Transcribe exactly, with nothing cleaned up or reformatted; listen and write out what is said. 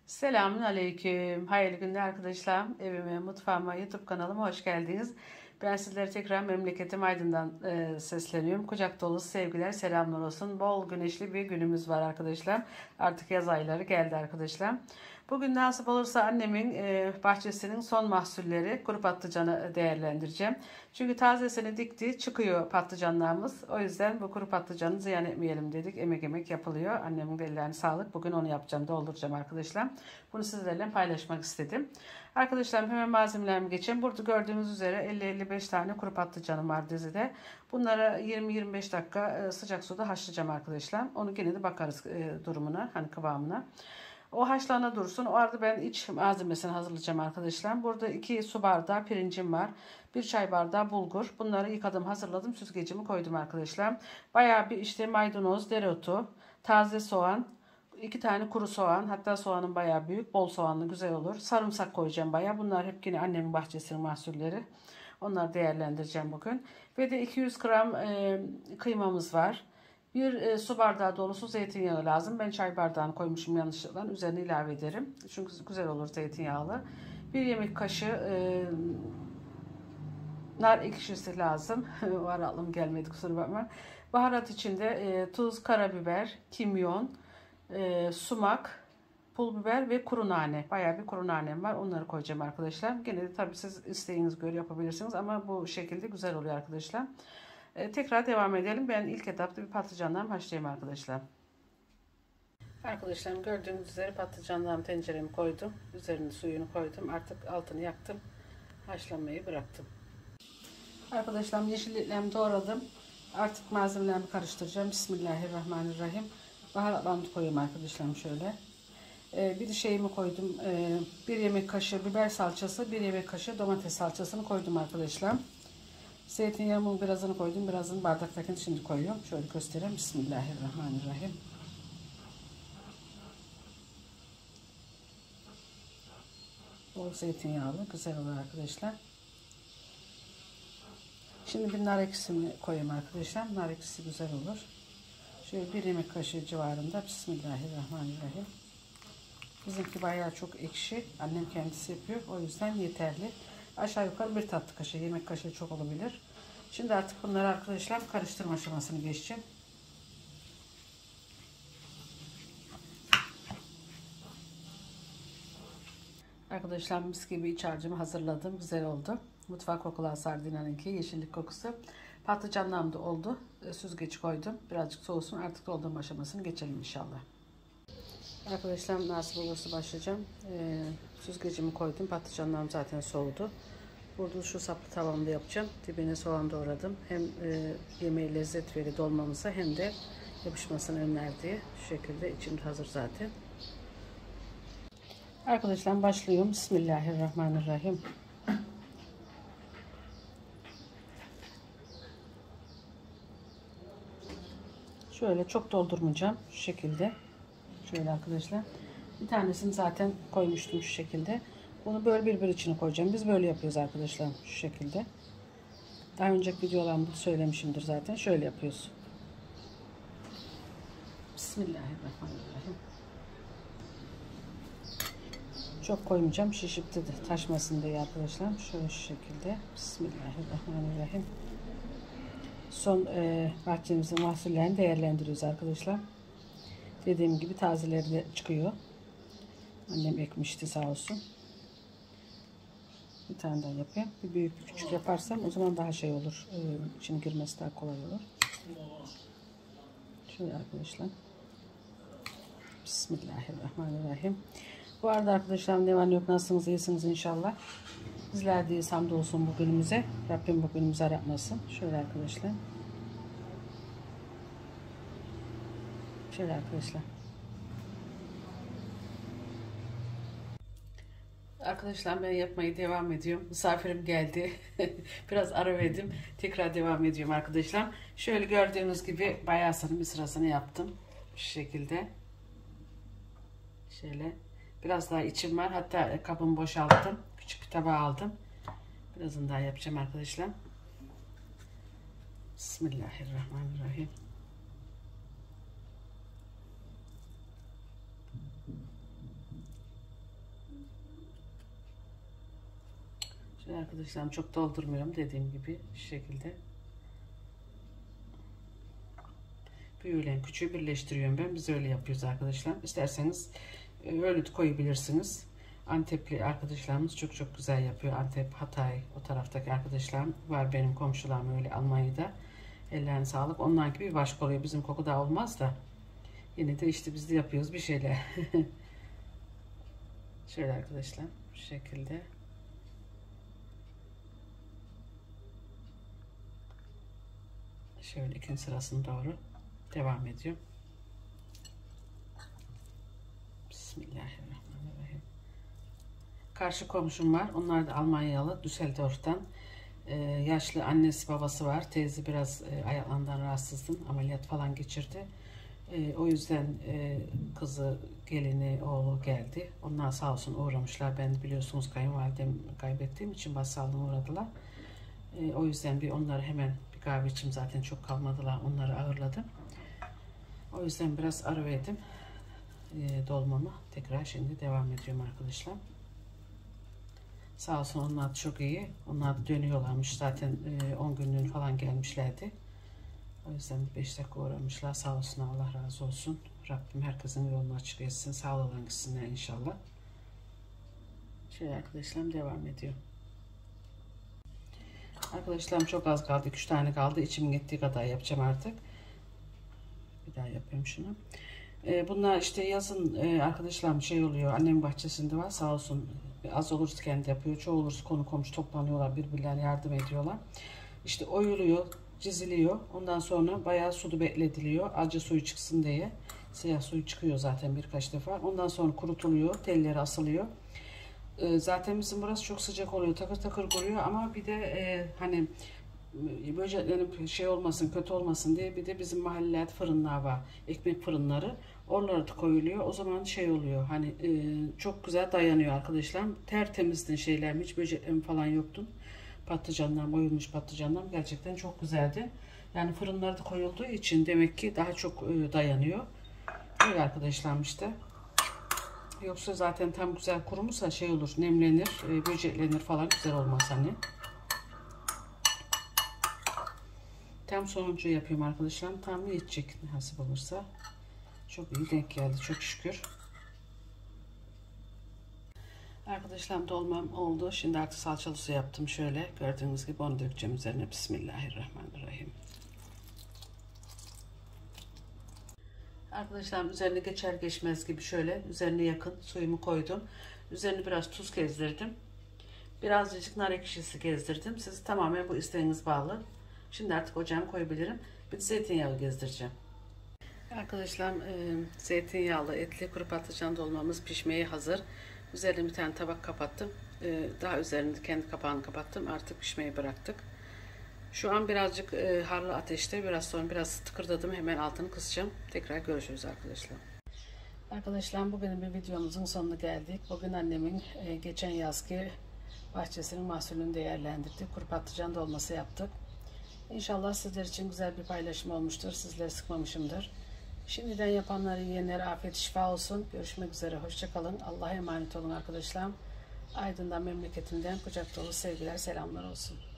Selamun aleyküm. Hayırlı günler arkadaşlar. Evime, mutfağıma, YouTube kanalıma hoş geldiniz. Ben sizlere tekrar memleketim Aydın'dan e, sesleniyorum. Kucak dolusu sevgiler, selamlar olsun. Bol güneşli bir günümüz var arkadaşlar. Artık yaz ayları geldi arkadaşlar. Bugün nasip olursa annemin e, bahçesinin son mahsulleri kuru patlıcanı değerlendireceğim. Çünkü tazesini dikti, çıkıyor patlıcanlarımız. O yüzden bu kuru patlıcanı ziyan etmeyelim dedik. Emek emek yapılıyor. Annemin de ellerine sağlık. Bugün onu yapacağım, dolduracağım arkadaşlar. Bunu sizlerle paylaşmak istedim. Arkadaşlar hemen malzemelerimi geçeyim. Burada gördüğünüz üzere elli elli beş tane kuru patlıcanım var dizide. Bunları yirmi yirmi beş dakika sıcak suda haşlayacağım arkadaşlar. Onu gene de bakarız durumuna, hani kıvamına. O haşlana dursun. O arada ben iç malzemesini hazırlayacağım arkadaşlar. Burada iki su bardağı pirincim var. Bir çay bardağı bulgur. Bunları yıkadım, hazırladım. Süzgecimi koydum arkadaşlar. Bayağı bir işte maydanoz, dereotu, taze soğan, iki tane kuru soğan. Hatta soğanın bayağı büyük. Bol soğanlı güzel olur. Sarımsak koyacağım bayağı. Bunlar hep yine annemin bahçesinin mahsulleri. Onları değerlendireceğim bugün. Ve de iki yüz gram e, kıymamız var. Bir e, su bardağı dolusu zeytinyağı lazım. Ben çay bardağını koymuşum yanlışlıkla. Üzerine ilave ederim. Çünkü güzel olur zeytinyağlı. Bir yemek kaşığı e, nar ekşisi lazım. Var aklım gelmedi, kusura bakma. Baharat içinde e, tuz, karabiber, kimyon, e, sumak, pul biber ve kuru nane. Bayağı bir kuru nanem var. Onları koyacağım arkadaşlar. Gene de tabii siz isteğiniz göre yapabilirsiniz ama bu şekilde güzel oluyor arkadaşlar. Ee, tekrar devam edelim. Ben ilk etapta bir patlıcandan başlayayım arkadaşlar. Arkadaşlarım gördüğünüz üzere patlıcanlarımı tenceremi koydum. Üzerine suyunu koydum. Artık altını yaktım. Haşlanmayı bıraktım. Arkadaşlarım yeşilliklerimi doğradım. Artık malzemelerimi karıştıracağım. Bismillahirrahmanirrahim. Baharatlarımı koyayım arkadaşlarım şöyle. Ee, bir de şeyimi koydum. Ee, bir yemek kaşığı biber salçası, bir yemek kaşığı domates salçasını koydum arkadaşlar. Zeytinyağımın birazını koydum. Birazını bardaktakini şimdi koyuyorum. Şöyle göstereyim. Bismillahirrahmanirrahim. Bol zeytinyağlı. Güzel olur arkadaşlar. Şimdi bir nar ekşisini koyayım arkadaşlar. Nar ekşisi güzel olur. Şöyle bir yemek kaşığı civarında. Bismillahirrahmanirrahim. Bizimki bayağı çok ekşi. Annem kendisi yapıyor. O yüzden yeterli. Aşağı yukarı bir tatlı kaşığı. Yemek kaşığı çok olabilir. Şimdi artık bunları arkadaşlar karıştırma aşamasını geçeceğim. Arkadaşlar mis gibi iç harcımı hazırladım. Güzel oldu. Mutfak kokular sardinanınki. Yeşillik kokusu. Patlıcanlarım da oldu. Süzgeç koydum. Birazcık soğusun. Artık doldurma aşamasını geçelim inşallah. Arkadaşlar nasıl olursa başlayacağım. Ee, süzgecimi koydum. Patlıcanlarım zaten soğudu. Burada şu saplı tavamda yapacağım. Dibine soğan doğradım. Hem e, yemeğe lezzet verir dolmamıza hem de yapışmasını önler diye. Şu şekilde içim hazır zaten. Arkadaşlar başlıyorum. Bismillahirrahmanirrahim. Şöyle çok doldurmayacağım. Şu şekilde. Şöyle arkadaşlar. Bir tanesini zaten koymuştum şu şekilde. Bunu böyle bir bir içine koyacağım. Biz böyle yapıyoruz arkadaşlar. Şu şekilde. Daha önceki videolarımda söylemişimdir zaten. Şöyle yapıyoruz. Bismillahirrahmanirrahim. Çok koymayacağım. Şişip de taşmasın diye arkadaşlar. Şöyle şu şekilde. Bismillahirrahmanirrahim. Son e, bahçemizin mahsullerini değerlendiriyoruz arkadaşlar. Dediğim gibi tazeleri de çıkıyor. Annem ekmişti sağ olsun. Bir tane daha yapayım. Bir büyük bir küçük yaparsam o zaman daha şey olur. Ee, içine girmesi daha kolay olur. Şöyle arkadaşlar. Bismillahirrahmanirrahim. Bu arada arkadaşlar ne var ne yok, nasılsınız, iyisiniz inşallah. Bizler deyiz, hamdolsun bugünümüze. Rabbim bugünümüzü aratmasın. Şöyle arkadaşlar. Şöyle arkadaşlar. Arkadaşlar ben yapmaya devam ediyorum. Misafirim geldi. Biraz ara verdim. Tekrar devam ediyorum arkadaşlar. Şöyle gördüğünüz gibi bayağısını bir sırasını yaptım. Şu şekilde. Şöyle. Biraz daha içim var. Hatta kabımı boşalttım. Küçük bir tabağa aldım. Birazını daha yapacağım arkadaşlar. Bismillahirrahmanirrahim. Şöyle arkadaşlarım çok doldurmuyorum dediğim gibi şu şekilde. Büyüğüyle küçüğü birleştiriyorum ben. Biz öyle yapıyoruz arkadaşlar. İsterseniz öyle de koyabilirsiniz. Antepli arkadaşlarımız çok çok güzel yapıyor. Antep, Hatay o taraftaki arkadaşlarım var, benim komşularım öyle Almanya'da. Ellerine sağlık. Onlar gibi bir başka oluyor. Bizim koku da olmaz da. Yine de işte biz de yapıyoruz bir şeyler. Şöyle arkadaşlar şu şekilde. Şöyle ikinci sırasını doğru devam ediyorum. Bismillahirrahmanirrahim. Karşı komşum var. Onlar da Almanyalı, Düsseldorf'tan. Ee, yaşlı annesi babası var. Teyze biraz e, ayaklarından rahatsızdı. Ameliyat falan geçirdi. E, o yüzden e, kızı, gelini, oğlu geldi. Onlar sağ olsun uğramışlar. Ben biliyorsunuz kayınvalidem kaybettiğim için başsağlığına uğradılar. E, o yüzden bir onları hemen bir kahve içim, zaten çok kalmadılar. Onları ağırladım. O yüzden biraz ara verdim. E, dolmama tekrar şimdi devam ediyorum arkadaşlar. Sağ olsun onlar da çok iyi. Onlar da dönüyorlarmış. Zaten e, on günlüğün falan gelmişlerdi. O yüzden beş dakika uğramışlar. Sağ olsun, Allah razı olsun. Rabbim herkesin yolunu açık etsin. Sağ olun gitsinler inşallah. Şöyle arkadaşlarım devam ediyor. Arkadaşlarım çok az kaldı. üç tane kaldı. İçim gittiği kadar yapacağım artık. Bir daha yapayım şunu. Bunlar işte yazın arkadaşlarım şey oluyor. Annemin bahçesinde var. Sağ olsun az olursa kendi yapıyor. Çoğu olursa konu komşu toplanıyorlar. Birbirlerine yardım ediyorlar. İşte oyuluyor, çiziliyor. Ondan sonra bayağı suda bekletiliyor. Acı suyu çıksın diye. Siyah suyu çıkıyor zaten birkaç defa. Ondan sonra kurutuluyor. Telleri asılıyor. Zaten bizim burası çok sıcak oluyor. Takır takır kuruyor ama bir de e, hani böceklerin şey olmasın, kötü olmasın diye bir de bizim mahallelerde fırınlar var. Ekmek fırınları. Oralara da koyuluyor. O zaman şey oluyor. Hani e, çok güzel dayanıyor arkadaşlar. Tertemizdi şeyler. Hiç böceklerim falan yoktu. Patlıcanlar, oyulmuş patlıcanlar gerçekten çok güzeldi. Yani fırınlarda koyulduğu için demek ki daha çok e, dayanıyor. Böyle arkadaşlar işte. Yoksa zaten tam güzel kurumuşsa şey olur, nemlenir, e, böceklenir falan, güzel olmaz hani. Tam sonuncu yapıyorum arkadaşlar. Tam yetecek nasip olursa. Çok iyi denk geldi çok şükür. Arkadaşlar dolmam oldu. Şimdi artık salçalı su yaptım şöyle. Gördüğünüz gibi onu dökeceğim üzerine. Bismillahirrahmanirrahim. Arkadaşlar üzerine geçer geçmez gibi şöyle üzerine yakın suyumu koydum. Üzerine biraz tuz gezdirdim. Birazcık nar ekşisi gezdirdim. Siz tamamen bu isteğiniz bağlı. Şimdi artık ocağıma koyabilirim. Bir de zeytinyağı gezdireceğim. Arkadaşlar e, zeytinyağlı etli kuru patlıcan dolmamız pişmeye hazır. Üzerine bir tane tabak kapattım. E, daha üzerinde kendi kapağını kapattım. Artık pişmeyi bıraktık. Şu an birazcık e, harlı ateşte. Biraz sonra biraz tıkırdadım. Hemen altını kısacağım. Tekrar görüşürüz arkadaşlar. Arkadaşlar bugün bir videomuzun sonuna geldik. Bugün annemin e, geçen yazki bahçesinin mahsulünü değerlendirdik. Kuru patlıcan dolması yaptık. İnşallah sizler için güzel bir paylaşım olmuştur. Sizleri sıkmamışımdır. Şimdiden yapanları, yiyenlere afiyet şifa olsun. Görüşmek üzere. Hoşça kalın. Allah'a emanet olun arkadaşlar. Aydın'dan, memleketimden kucak dolu sevgiler, selamlar olsun.